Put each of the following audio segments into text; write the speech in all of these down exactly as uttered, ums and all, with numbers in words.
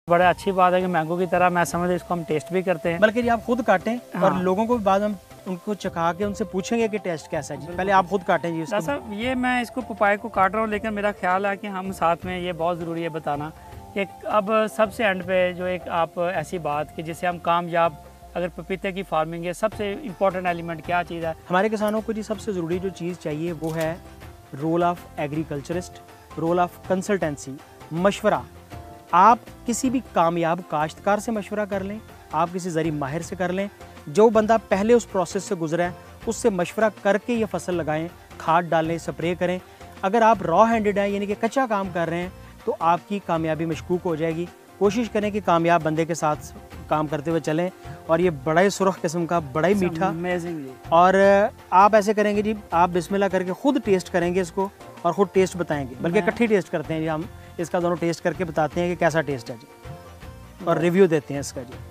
बड़ा अच्छी बात है कि मैंगो की तरह मैं समझ इसको हम टेस्ट भी करते हैं, बल्कि जी आप खुद काटें हाँ। और लोगों को बाद हम उनको चखा के उनसे पूछेंगे कि टेस्ट कैसा है जी। पहले आप खुद काटें जी इसको। साहब ये मैं इसको पपाए को काट रहा हूँ, लेकिन मेरा ख्याल है कि हम साथ में ये बहुत ज़रूरी है बताना कि अब सबसे एंड पे जो एक आप ऐसी बात कि जिससे हम कामयाब, अगर पपीते की फार्मिंग है सबसे इम्पोर्टेंट एलिमेंट क्या चीज़ है हमारे किसानों को जी सबसे ज़रूरी जो चीज़ चाहिए वो है role of agriculturist, role of consultancy, मशवरा। आप किसी भी कामयाब काश्तकार से मशवरा कर लें, आप किसी ज़री माहिर से कर लें, जो बंदा पहले उस प्रोसेस से गुजरा है उससे मशवरा करके ये फसल लगाएं, खाद डालें, स्प्रे करें। अगर आप रॉ हैंडेड हैं यानी कि कच्चा काम कर रहे हैं तो आपकी कामयाबी मशकूक हो जाएगी। कोशिश करें कि कामयाब बंदे के साथ काम करते हुए चलें। और ये बड़ा ही सुरख किस्म का, बड़ा ही मीठा, और आप ऐसे करेंगे जी, आप बिस्मिल्लाह करके खुद टेस्ट करेंगे इसको और ख़ुद टेस्ट बताएंगे, बल्कि इकट्ठी टेस्ट करते हैं जी हम इसका, दोनों टेस्ट करके बताते हैं कि कैसा टेस्ट है जी और रिव्यू देते हैं इसका जी।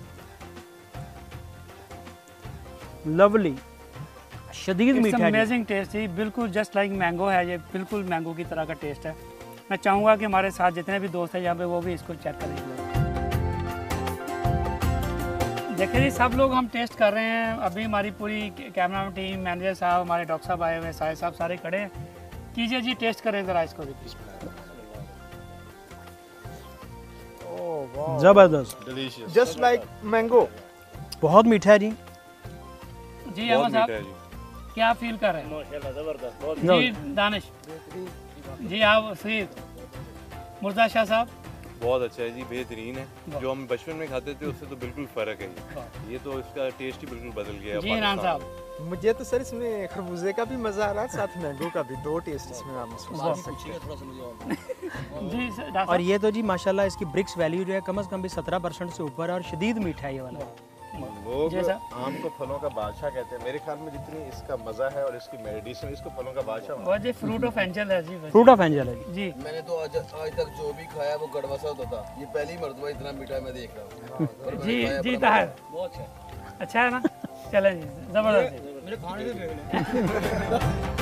लवली, शदीद मीठा है, अमेजिंग टेस्ट है, बिल्कुल जस्ट लाइक मैंगो है, ये बिल्कुल मैंगो की तरह का टेस्ट है। मैं चाहूँगा कि हमारे साथ जितने भी दोस्त हैं यहाँ पे वो भी इसको चेक करें। देखिए जी, सब लोग हम टेस्ट कर रहे हैं। अभी हमारी पूरी कैमरा टीम, मैनेजर साहब, हमारे डॉक्टर साहब आए हुए हैं, साहिब साहब सारे खड़े हैं। कीजिए जी, टेस्ट करें ज़रा इसको भी। जबरदस्त, जस्ट लाइक मैंगो। बहुत मीठा है जी। जी अहमद साहब, क्या फील कर रहे हैं? जी दानिश जी, आप सही, मुर्जा शाह साहब। बहुत अच्छा है जी, बेहतरीन है। जो हम बचपन में खाते थे उससे तो बिल्कुल फ़र्क है, ये तो इसका टेस्ट ही बिल्कुल बदल गया। जी इमरान साहब, मुझे तो सर इसमें खरबूजे का भी मज़ा आ रहा है, साथ मैंगो का भी, दो टेस्ट इसमें आप महसूस कर सकते हैं जी। और ये तो जी माशाल्लाह इसकी ब्रिक्स वैल्यू जो है कम से कम भी सत्रह परसेंट से ऊपर है और शदीद मीठा है ये वाला। लोग आम को फलों का बादशाह कहते हैं। मेरे ख्याल में जितनी इसका मजा है और इसकी मेडिसिन, इसको फलों का बादशाह। वो जी फ्रूट ऑफ एंजल है जी। फ्रूट ऑफ एंजल है जी। मैंने तो आज आज तक जो भी खाया वो कड़वा सा होता था, ये पहली मर्तबा इतना मीठा मैं देख रहा हूँ। जी जी ताहिर, बहुत अच्छा अच्छा है ना। चलें जी, जबरदस्त।